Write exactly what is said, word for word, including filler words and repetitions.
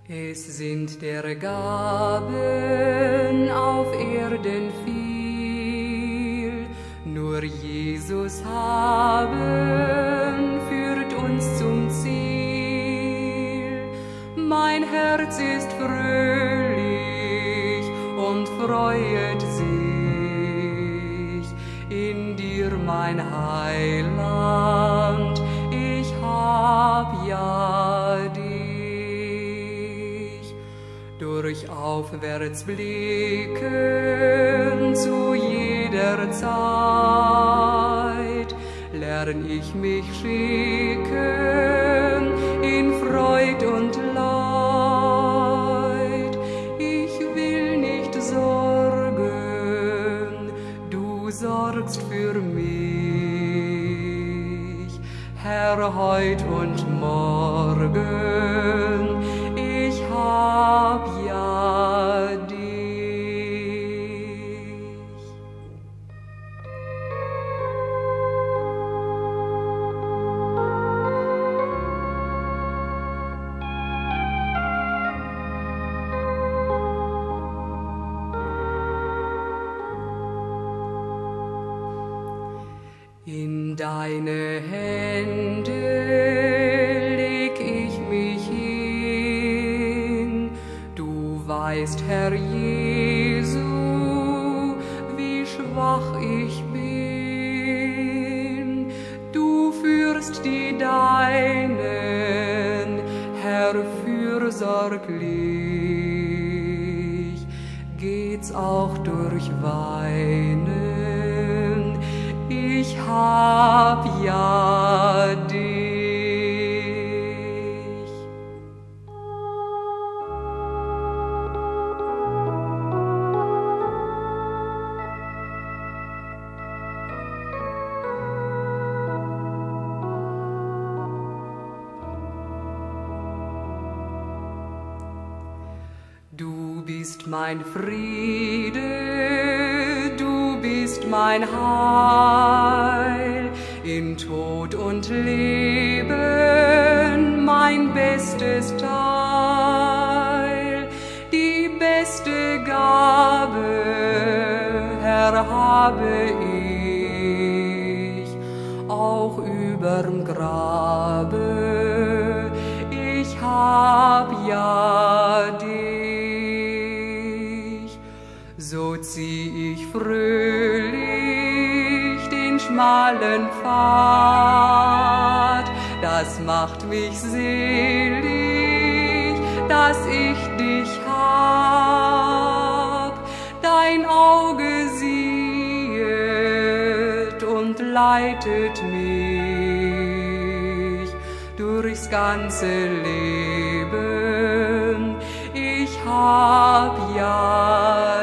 Es sind der Gaben auf Erden viel, nur Jesus haben führt uns zum Ziel. Mein Herz ist fröhlich und freuet sich in dir, mein Heiland, ich hab ja dich. Durch aufwärts blicken zu jeder Zeit, lern ich mich schicken in Freud und Leid. Ich will nicht sorgen, du sorgst für mich, Herr, heut und morgen, ich hab ja dich. In deine Hände leg ich mich hin, du weißt, Herr Jesu, wie schwach ich bin. Du führst die Deinen, Herr, fürsorglich, geht's auch durch Weinen. Ich hab ja dich. Du bist mein Friede, du bist mein Heil, in Tod und Leben mein bestes Teil. Die beste Gabe, Herr, habe ich, auch überm Grabe, ich hab ja dich. So zieh ich fröhlich den schmalen Pfad, das macht mich selig, dass ich dich hab. Dein Auge siehet und leitet mich durchs ganze Leben, ich hab ja